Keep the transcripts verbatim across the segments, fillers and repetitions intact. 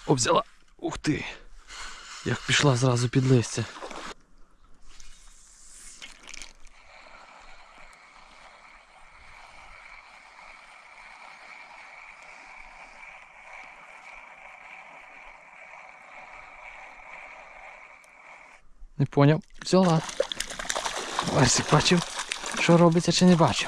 О, взяла. Ух ти. Як пішла зразу під листя. Не поняв. Взяла. Барсик бачив, що робиться, чи не бачив?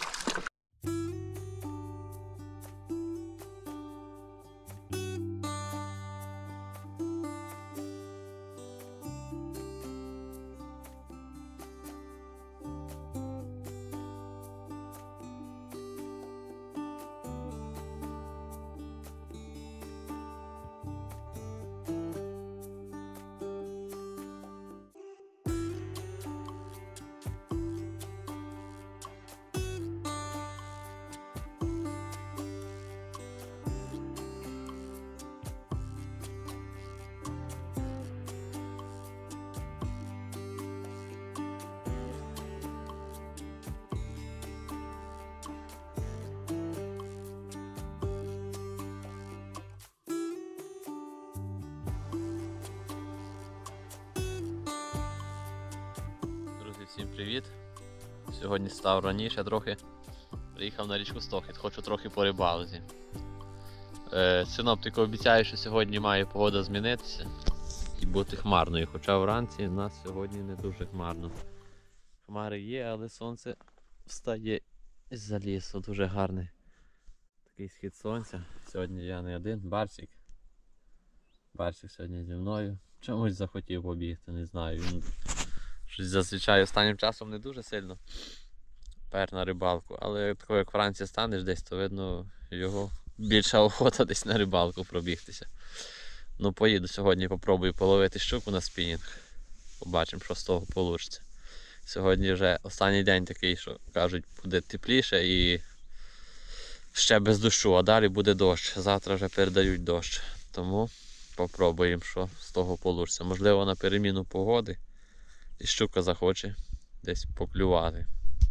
Всім привіт! Сьогодні став раніше трохи, приїхав на річку Стохід, хочу трохи порибалити. Е, синоптик обіцяє, що сьогодні має погода змінитися і бути хмарною, хоча вранці у нас сьогодні не дуже хмарно. Хмари є, але сонце встає із-за лісу, дуже гарний такий схід сонця. Сьогодні я не один, Барсик. Барсик сьогодні зі мною. Чомусь захотів побігти, не знаю. Він щось зазвичай останнім часом не дуже сильно пер на рибалку, але такого як Франції станеш десь, то видно його більша охота десь на рибалку пробігтися. Ну поїду сьогодні, попробую половити щуку на спінінг. Побачимо, що з того вийде. Сьогодні вже останній день такий, що кажуть, буде тепліше і ще без дощу, а далі буде дощ. Завтра вже передають дощ. Тому попробуємо, що з того вийде. Можливо, на переміну погоди і щука захоче десь поклювати.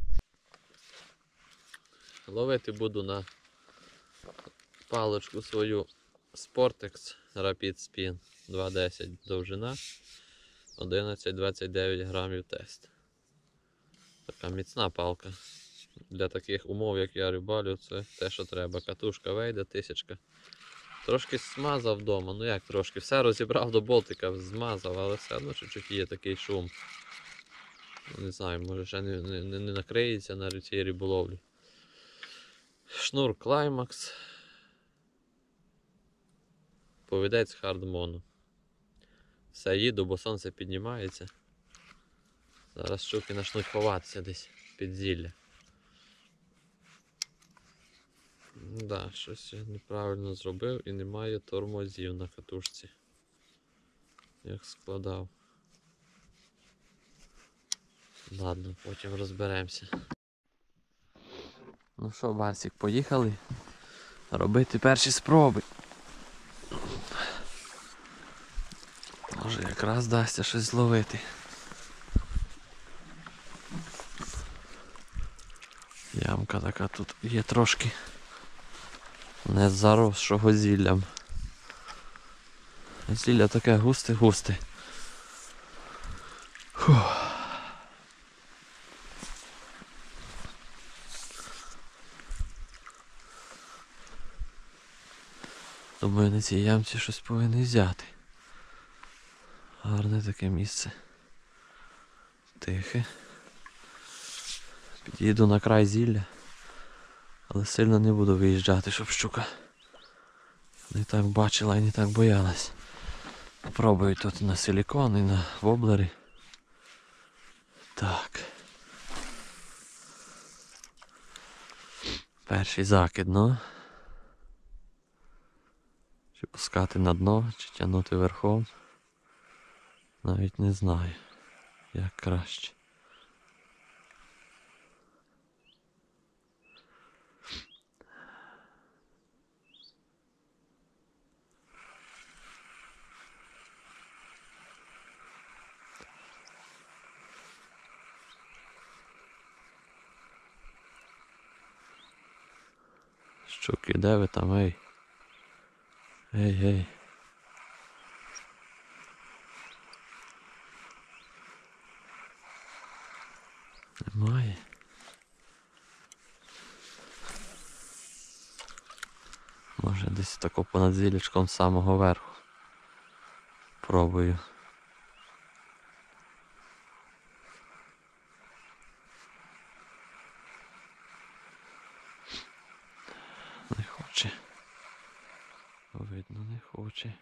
Ловити буду на паличку свою Sportex Rapid Spin два десять довжина, одинадцять двадцять дев'ять грамів тест. Така міцна палка. Для таких умов, як я рибалю, це те, що треба. Катушка вийде, тисячка. Трошки змазав вдома, ну як трошки, все розібрав до болтика, змазав, але все одно чуть-чуть є такий шум. Не знаю, може ще не, не, не накриється на цій риболовлі. Шнур Climax. Повідець Hardmono. Все, їду, бо сонце піднімається. Зараз щуки почнуть ховатися десь під зілля. Да, щось я неправильно зробив і немає тормозів на катушці. Як складав. Ладно, потім розберемося. Ну що, Барсик, поїхали робити перші спроби. Може якраз дасться щось зловити. Ямка така тут є трошки не заросшого зіллям. Зілля таке густе-густе. Фух. Думаю, на цій ямці щось повинен взяти. Гарне таке місце. Тихе. Під'їду на край зілля, але сильно не буду виїжджати, щоб щука не так бачила і не так боялась. Попробую тут на силікон і на воблери. Так. Перший закид, ну. Чи пускати на дно, чи тягнути верхом. Навіть не знаю, як краще. Щуки, де ви там, ей? Ей, ей. Може десь тако понад зілячком з самого верху. Пробую. Не хоче. Видно, не хоче.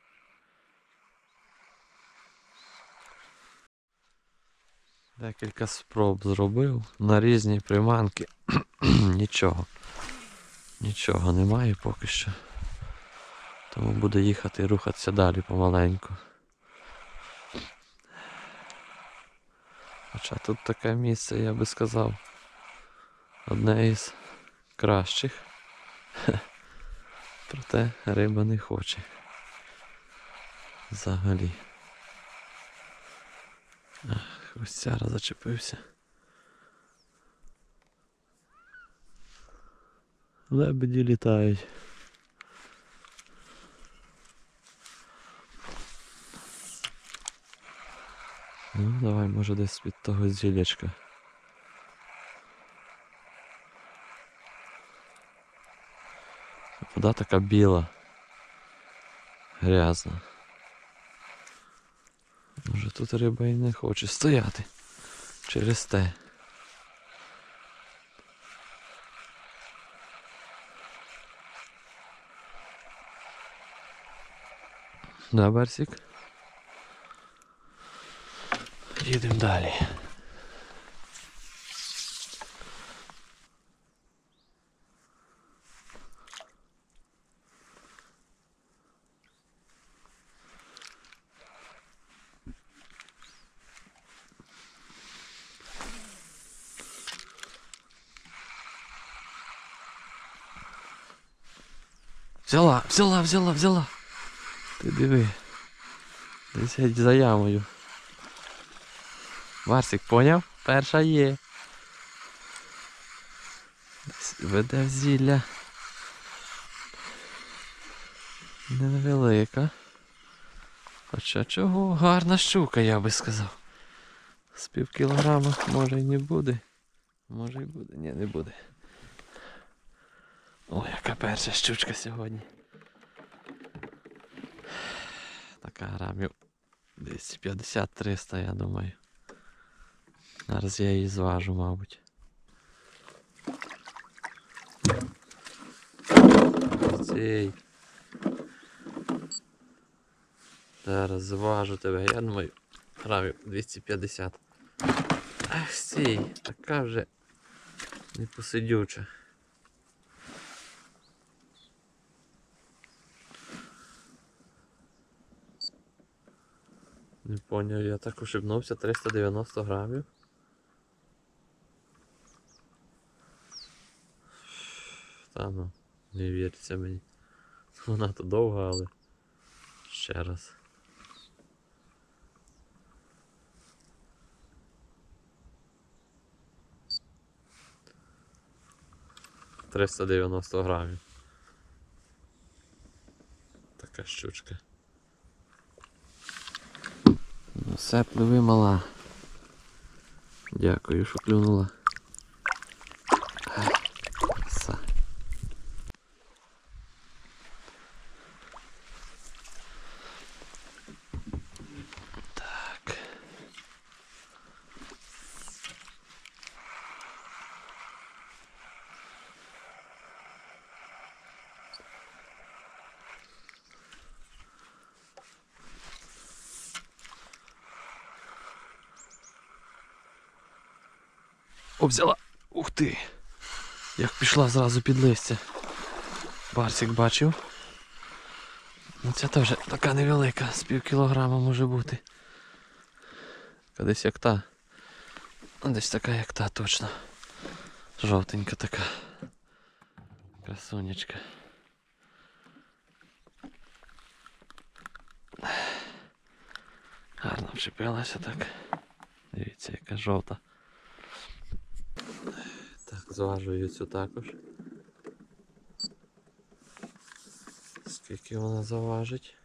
Декілька спроб зробив на різні приманки. Нічого. Нічого немає поки що. Тому буду їхати і рухатися далі помаленьку. Хоча тут таке місце, я би сказав, одне із кращих. Проте риба не хоче. Взагалі. Ах, ось цяра зачепився. Лебеді літають. Ну, давай, може десь під того зілячка. Вода така біла. Грязна. Може тут риба і не хоче стояти. Через те. Да, Барсик? Їдемо далі. Взяла, взяла, взяла, взяла. Ти диви. Десь геть за ямою. Марсик, поняв? Перша є. Десь веде в зілля. Невелика. Хоча чого, гарна щука, я би сказав. З пів кілограма може і не буде. Може і буде, ні, не буде. О, яка перша щучка сьогодні. Така грамів двісті п'ятдесят - триста, я думаю. Зараз я її зважу, мабуть. Цей. Зараз зважу тебе, я думаю, грамів двісті п'ятдесят. Ах, цей, така вже непосидюча. Не поняв, я так ошибнувся, триста дев'яносто грамів. Та ну, не віриться мені. Вона то довга, але ще раз. триста дев'яносто грамів. Така щучка. Ну все, пливи, мала. Дякую, що клюнула. Краса. Так. О, взяла! Ух ти! Як пішла зразу під листя. Барсик бачив. Ну ця теж така невелика, з пів кілограма може бути. Десь як та. Десь така як та точно. Жовтенька така. Красунечка. Гарно вчепилася так. Дивіться, яка жовта. Так, зважую цю також. Скільки вона заважить?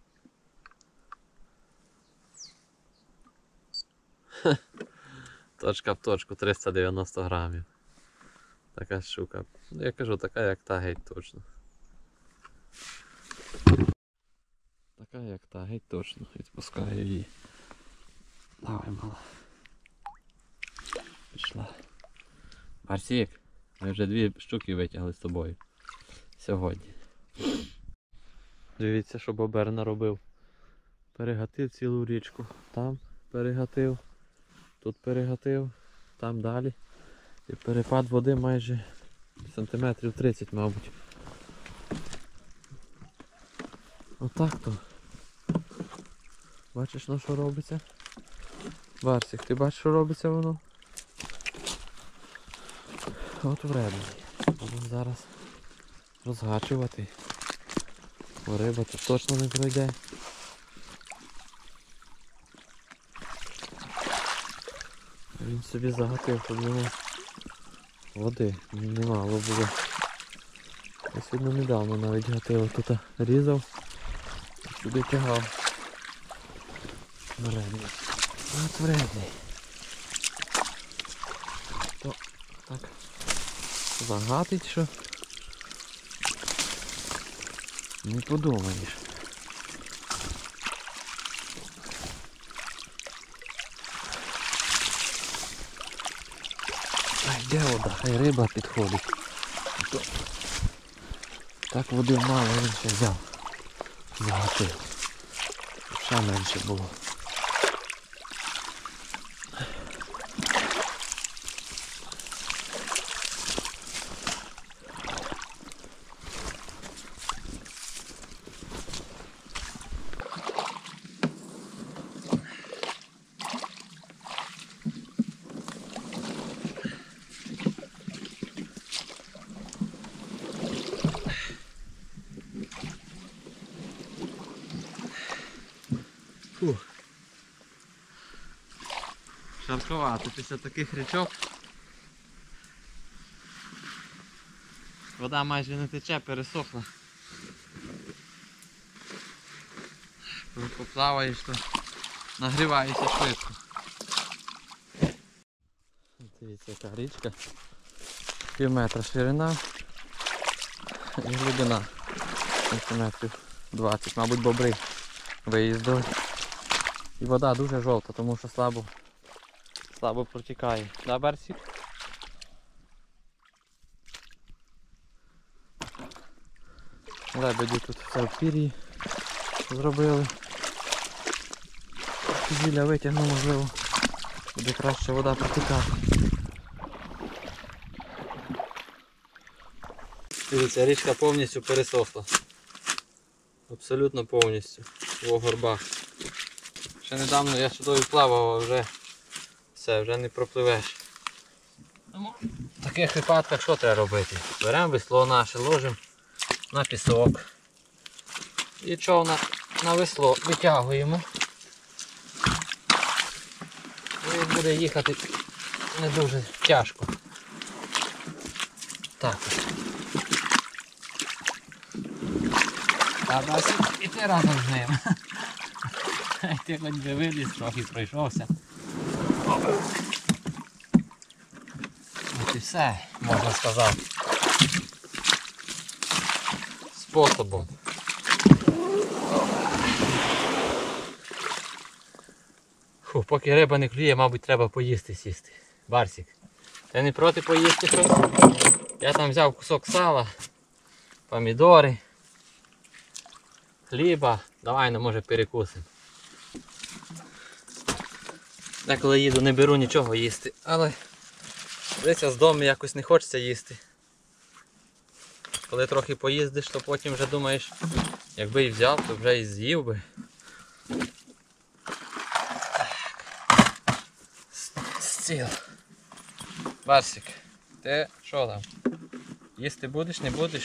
Ха. Точка в точку, триста дев'яносто грамів. Така щука. Ну, я кажу, така як та геть точно. Така як та, геть точно. Відпускаю її. Давай, мала. Пішла. Барсік, ми вже дві штуки витягли з тобою. Сьогодні. Дивіться, що бобер наробив. Перегатив цілу річку. Там перегатив, тут перегатив, там далі. І перепад води майже сантиметрів тридцять, мабуть. Отак то. Бачиш, ну що робиться? Барсик, ти бачиш, що робиться воно? От вредно. Будемо зараз розгачувати. Бо риба тут точно не пройде. Він собі загатив, щоб йому води немало було. Я сьогодні недавно навіть гатив, тут різав і сюди тягав. Вредний. От вредний. То так загатить, що не подумаєш. Ай, де вода? Хай риба підходить. То... Так води мало, він ще взяв. Загатив. Ще менше було. Фух. Жаркувато після таких річок. Вода майже не тече, пересохла. Коли поплаваєш, то нагріваєшся швидко. Дивіться, яка річка. Пів метра ширина і глибина сантиметрів двадцять, мабуть, бобри виїздили. І вода дуже жовта, тому що слабо, слабо протікає. Да, Барсік? Лебеді тут все в пір'ї зробили. Зілля витягну, можливо, буде краще вода протікати. Дивіться, річка повністю пересохла. Абсолютно повністю. В горбах. Ще недавно я сюди плавав, а вже все, вже не пропливеш. В таких випадках що треба робити? Беремо весло наше, ложимо на пісок. І човна на весло витягуємо. І він буде їхати не дуже тяжко. Так ось. Так, Басі, і ти разом з ним. Ти хоч би виліз, трохи пройшовся. От і все, можна сказати. Способом. Фу, поки риба не клює, мабуть, треба поїсти сісти. Барсік, ти не проти поїсти щось? Я там взяв кусок сала, помідори, хліба. Давай, ну, може, перекусимо. Я коли їду, не беру нічого їсти, але дивися, з дому якось не хочеться їсти. Коли трохи поїздиш, то потім вже думаєш, якби і взяв, то вже і з'їв би. Стіл. Барсик, ти що там? Їсти будеш, не будеш?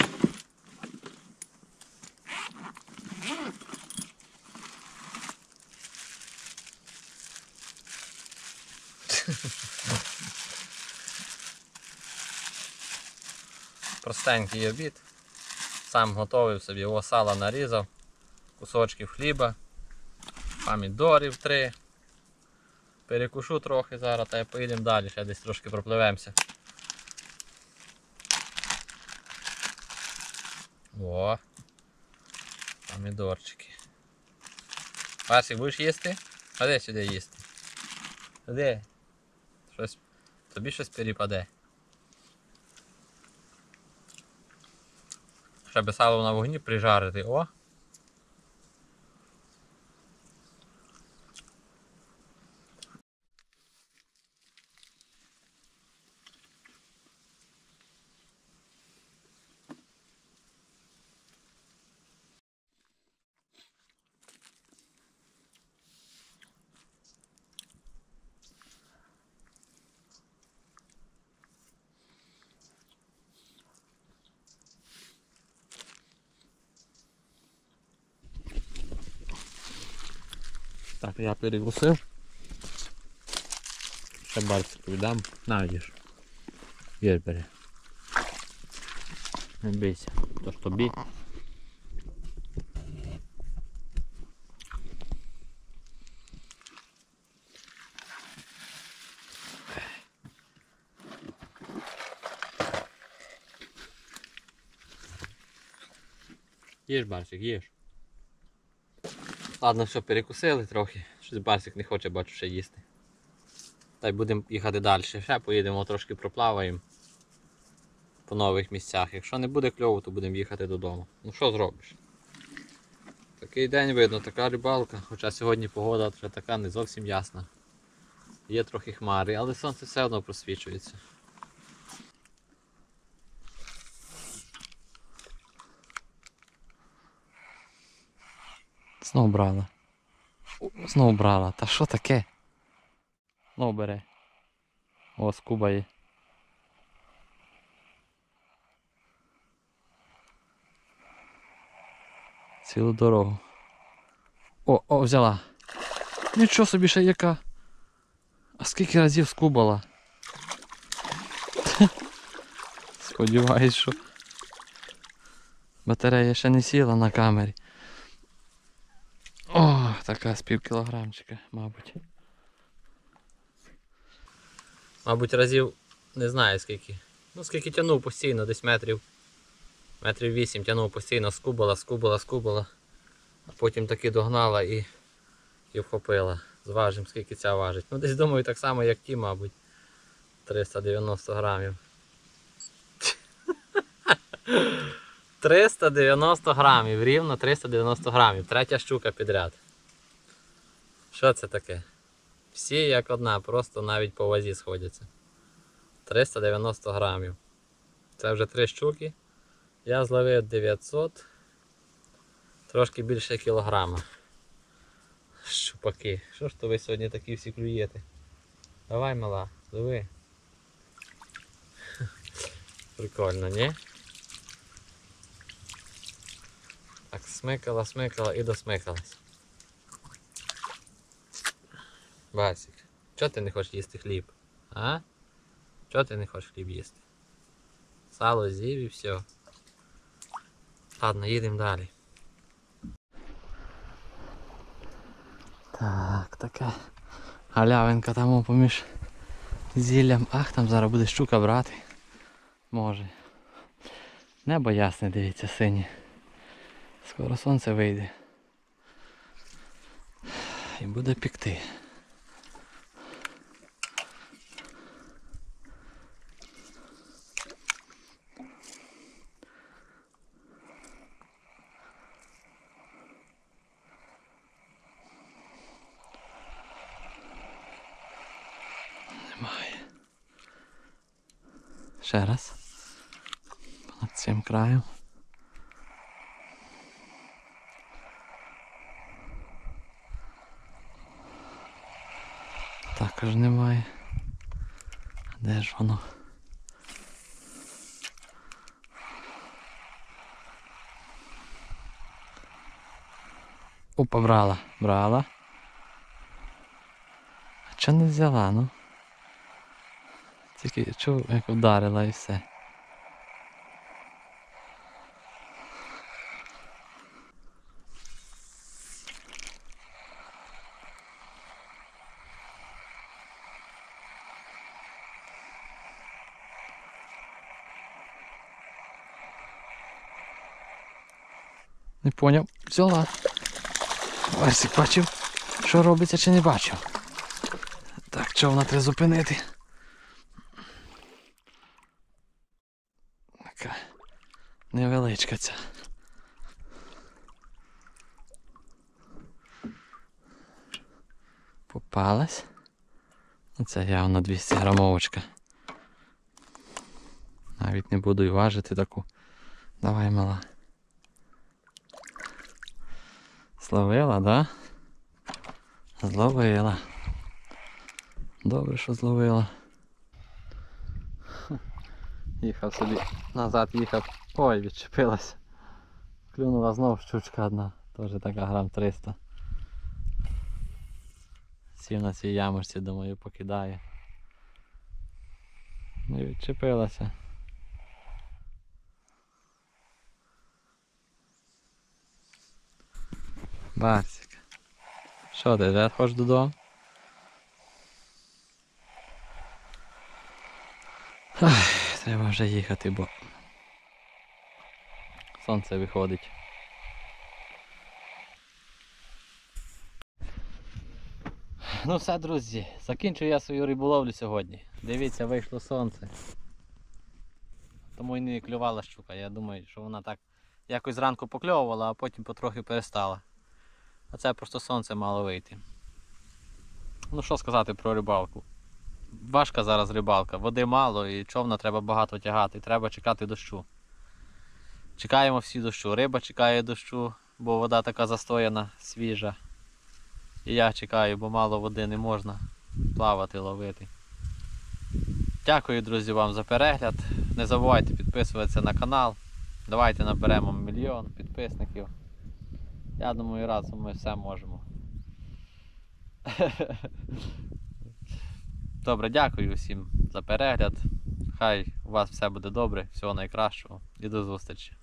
Простенький обід. Сам готовив собі, його сала нарізав, кусочків хліба, помідорів три. Перекушу трохи зараз, та й поїдемо далі, ще десь трошки пропливемося. О, помідорчики. Барсик, будеш їсти? Ходи сюди їсти. Ходи. Щось... Тобі щось перепаде. Щоб сало на вогні прижарити. О! Так, я перекусив. Ще Барсику віддам. На, їж. Їж, бери. Не бійся, то ж тобі. Їж, Барсик, їж. Ладно, все, перекусили трохи. Щось Барсик не хоче, бачу, ще їсти. Та й будемо їхати далі. Ще поїдемо, трошки проплаваємо по нових місцях. Якщо не буде кльово, то будемо їхати додому. Ну що зробиш? Такий день видно, така рибалка. Хоча сьогодні погода вже така не зовсім ясна. Є трохи хмари, але сонце все одно просвічується. Знов брала. Знов брала. Та що таке? Знов бере. О, скубає. Цілу дорогу. О, о, взяла. Нічого собі, ще яка. А скільки разів скубала? Сподіваюсь, що батарея ще не сіла на камері. О, така з пів кілограмчика, мабуть. Мабуть, разів не знаю скільки. Ну скільки тягнув постійно, десь метрів. Метрів вісім тягнув постійно, скубала, скубала, скубала. А потім таки догнала і, і вхопила. Зважимо, скільки ця важить. Ну десь думаю так само, як ті, мабуть. триста дев'яносто грамів. триста дев'яносто грамів, рівно триста дев'яносто грамів. Третя щука підряд. Що це таке? Всі як одна, просто навіть по вазі сходяться. триста дев'яносто грамів. Це вже три щуки. Я зловив дев'ятсот. Трошки більше кілограма. Щупаки. Що ж то ви сьогодні такі всі клюєте? Давай, мала, лови. Прикольно, ні? Так, смикала, смикала і досмикалась. Басик, чого ти не хочеш їсти хліб? А? Чого ти не хочеш хліб їсти? Сало з'їв і все. Ладно, їдемо далі. Так, така галявинка там поміж зіллям. Ах, там зараз буде щука брати. Може. Небо ясне, дивіться, синє. Скоро сонце вийде. І буде пікти. Немає. Ще раз. Над цим краєм. Також немає. Де ж воно? Опа, брала, брала. А чого не взяла, ну? Тільки чув, як вдарила і все. Не поняв, взяла. Барсик бачив. що робиться, чи не бачу. Так, човна треба зупинити. Така невеличка ця. Попалась. Це явно двісті грамовочка. Навіть не буду й важити таку. Давай, мала. Зловила, да? Зловила. Добре, що зловила. Їхав собі, назад їхав. Ой, відчепилась. Клюнула знов щучка одна. Теж така грам триста. Сів на цій ямочці, думаю, покидає. Не відчепилася. Барсик. Що ти, вже хочеш додому? Ах, треба вже їхати, бо сонце виходить. Ну все, друзі, закінчую я свою риболовлю сьогодні. Дивіться, вийшло сонце. Тому і не клювала щука. Я думаю, що вона так якось зранку покльовувала, а потім потрохи перестала. А це просто сонце мало вийти. Ну що сказати про рибалку. Важка зараз рибалка, води мало і човна треба багато тягати, треба чекати дощу. Чекаємо всі дощу, риба чекає дощу, бо вода така застояна, свіжа. І я чекаю, бо мало води не можна плавати, ловити. Дякую, друзі, вам за перегляд. Не забувайте підписуватися на канал. Давайте наберемо мільйон підписників. Я думаю, разом ми все можемо. Добре, дякую всім за перегляд. Хай у вас все буде добре, всього найкращого і до зустрічі.